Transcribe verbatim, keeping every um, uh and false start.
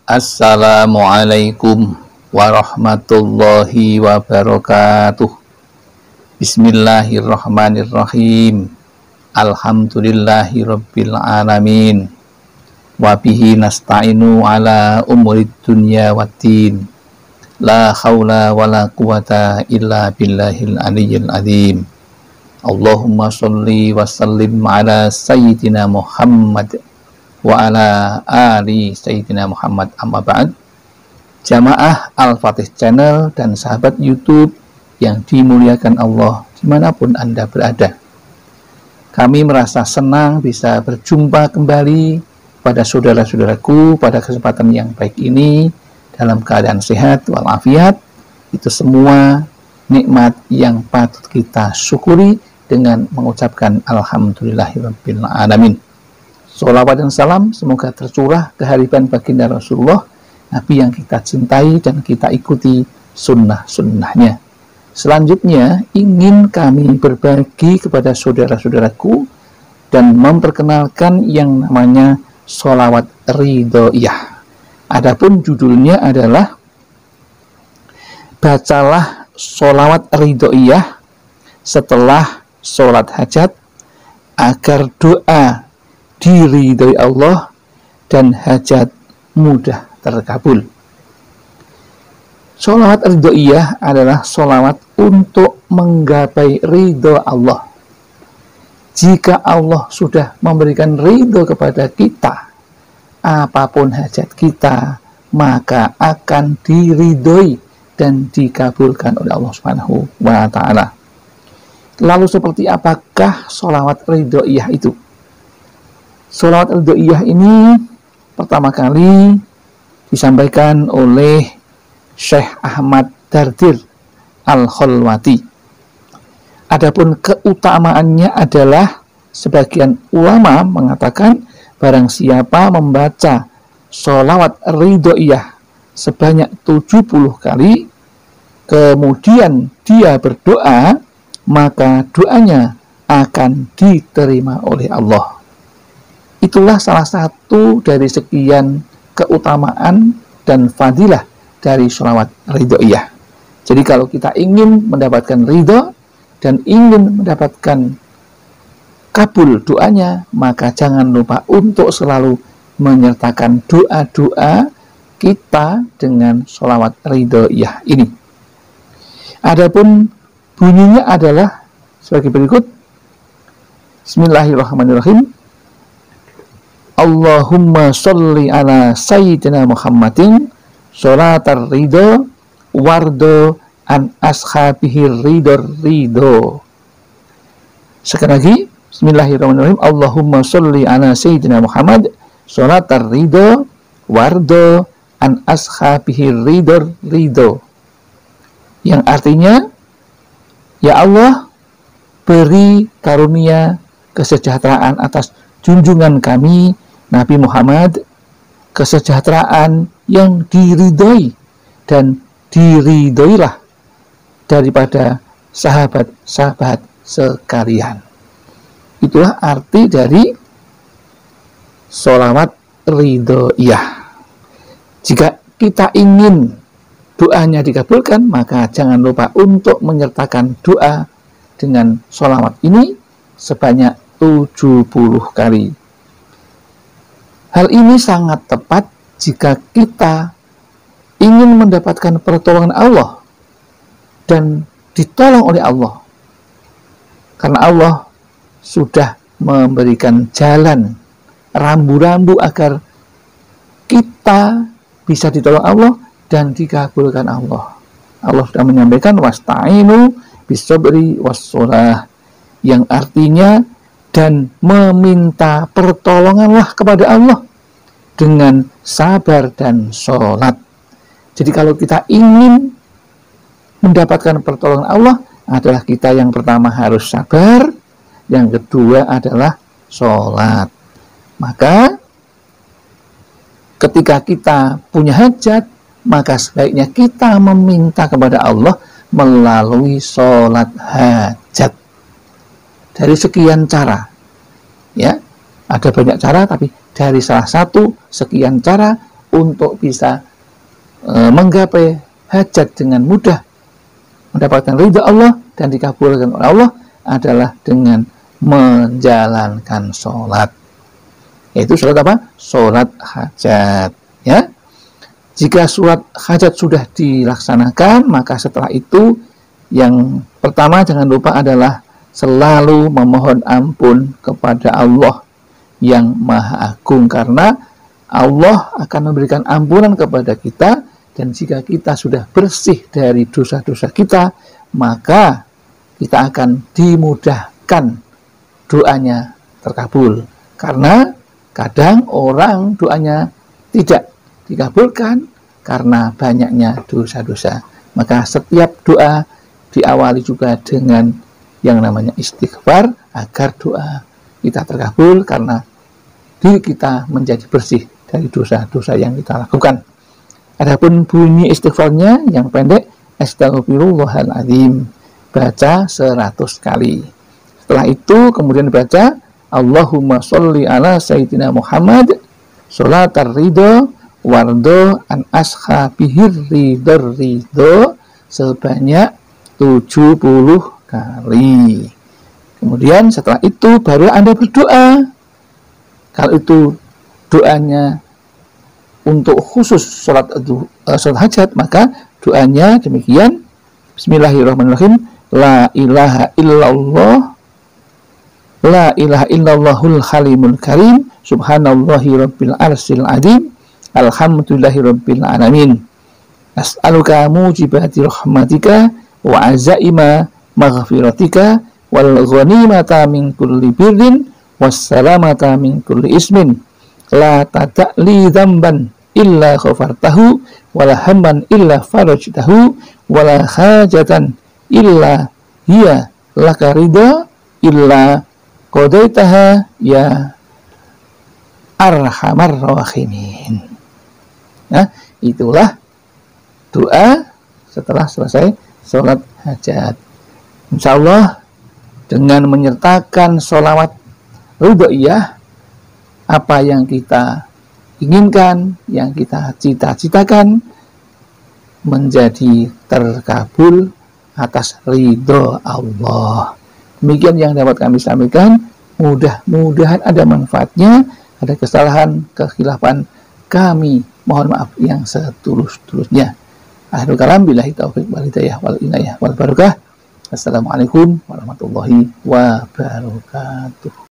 Assalamualaikum warahmatullahi wabarakatuh. Bismillahirrahmanirrahim. Alhamdulillahi rabbil alamin. Wabihi nasta'inu ala umurid dunya waddin. La hawla wa la quwata illa billahil aliyyil azim. Allahumma sholli wa sallim ala sayyidina Muhammad wa ala ali sayyidina Muhammad, amma ba'd. Jamaah Al-Fatih Channel dan sahabat YouTube yang dimuliakan Allah dimanapun Anda berada, kami merasa senang bisa berjumpa kembali pada saudara-saudaraku pada kesempatan yang baik ini dalam keadaan sehat walafiat. Itu semua nikmat yang patut kita syukuri dengan mengucapkan alhamdulillahirabbil alamin. Sholawat dan salam semoga tercurah kehadiran baginda Rasulullah, Nabi yang kita cintai dan kita ikuti sunnah-sunnahnya. Selanjutnya ingin kami berbagi kepada saudara-saudaraku dan memperkenalkan yang namanya sholawat ridhoiyah. Adapun judulnya adalah bacalah sholawat ridhoiyah setelah sholat hajat agar doa diridhoi Allah dan hajat mudah terkabul. Sholawat ridhoiyah adalah sholawat untuk menggapai ridho Allah. Jika Allah sudah memberikan ridho kepada kita, apapun hajat kita maka akan diridhoi dan dikabulkan oleh Allah Subhanahu wa Ta'ala. Lalu seperti apakah sholawat ridhoiyah itu? Sholawat ridhoiyah ini pertama kali disampaikan oleh Syekh Ahmad Dardir Al-Khalwati. Adapun keutamaannya adalah sebagian ulama mengatakan barang siapa membaca sholawat ridhoiyah sebanyak tujuh puluh kali, kemudian dia berdoa, maka doanya akan diterima oleh Allah. Itulah salah satu dari sekian keutamaan dan fadilah dari sholawat ridhoiyah. Jadi kalau kita ingin mendapatkan ridho dan ingin mendapatkan kabul doanya, maka jangan lupa untuk selalu menyertakan doa-doa kita dengan sholawat ridhoiyah ini. Adapun bunyinya adalah sebagai berikut. Bismillahirrahmanirrahim. Allahumma sholli ala sayyidina Muhammadin sholatar ridho wardo an ashabihi ridho ridho. Sekali lagi, bismillahirrahmanirrahim. Allahumma sholli ala sayyidina Muhammad sholatar ridho wardo an ashabihi ridho ridho. Yang artinya, ya Allah, beri karunia kesejahteraan atas junjungan kami Nabi Muhammad, kesejahteraan yang diridhoi dan diridhoilah daripada sahabat-sahabat sekalian. Itulah arti dari sholawat ridhoiyah. Jika kita ingin doanya dikabulkan, maka jangan lupa untuk menyertakan doa dengan sholawat ini sebanyak tujuh puluh kali. Hal ini sangat tepat jika kita ingin mendapatkan pertolongan Allah dan ditolong oleh Allah. Karena Allah sudah memberikan jalan rambu-rambu agar kita bisa ditolong Allah dan dikabulkan Allah. Allah sudah menyampaikan wasta'inu bisabri wassholah, yang artinya dan meminta pertolonganlah kepada Allah dengan sabar dan sholat. Jadi kalau kita ingin mendapatkan pertolongan Allah, adalah kita yang pertama harus sabar, yang kedua adalah sholat. Maka ketika kita punya hajat, maka sebaiknya kita meminta kepada Allah melalui sholat hajat. Dari sekian cara, ya, ada banyak cara, tapi dari salah satu sekian cara untuk bisa e, menggapai hajat dengan mudah, mendapatkan ridha Allah dan dikabulkan oleh Allah adalah dengan menjalankan sholat. Yaitu sholat apa? Sholat hajat. Ya, jika sholat hajat sudah dilaksanakan, maka setelah itu yang pertama jangan lupa adalah selalu memohon ampun kepada Allah yang Maha Agung, karena Allah akan memberikan ampunan kepada kita, dan jika kita sudah bersih dari dosa-dosa kita, maka kita akan dimudahkan doanya terkabul. Karena kadang orang doanya tidak dikabulkan karena banyaknya dosa-dosa. Maka setiap doa diawali juga dengan yang namanya istighfar, agar doa kita terkabul karena diri kita menjadi bersih dari dosa-dosa yang kita lakukan. Adapun bunyi istighfarnya yang pendek, Astaghfirullahaladzim, baca seratus kali. Setelah itu kemudian baca Allahumma sholli ala Sayyidina Muhammad sholatar ridho wardo an ashabihir ridho ridho sebanyak tujuh puluh kali. Kemudian setelah itu baru Anda berdoa. Kalau itu doanya untuk khusus sholat, uh, sholat hajat, maka doanya demikian: Bismillahirrahmanirrahim, La ilaha illallah, La ilaha illallahul halimul karim, Subhanallahi rabbil arsil adim, Alhamdulillahi rabbil alamin, As'aluka mujibati rahmatika wa azaima maghfiratika wal ghanimata min kulli birrin wassalamata min kulli ismin la tada'li dzamban illa ghafartahu wala hamman illa farajtahu wala hajatan illa hiya laka ridha illa qadaitaha ya arhamar rahimin. Nah, itulah doa setelah selesai sholat hajat. Insya Allah dengan menyertakan sholawat rubaiyah, apa yang kita inginkan, yang kita cita-citakan menjadi terkabul atas ridho Allah. Demikian yang dapat kami sampaikan. Mudah-mudahan ada manfaatnya. Ada kesalahan, kekhilafan, kami mohon maaf yang setulus-tulusnya. Akhirul kalam, billahi taufiq wal hidayah wal inayah wal barakah. Assalamualaikum warahmatullahi wabarakatuh.